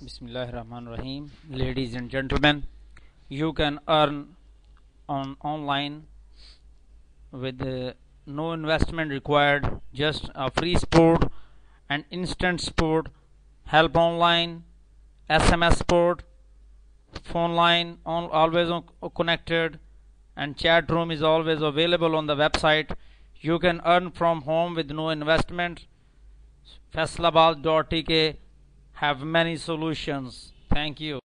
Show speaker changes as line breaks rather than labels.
Bismillahirrahmanirrahim. Ladies and gentlemen, you can earn on online with no investment required, just a free support and instant support, help online, SMS support, phone line always connected, and chat room is always available on the website. You can earn from home with no investment. Faisalabad.tk have many solutions. Thank you.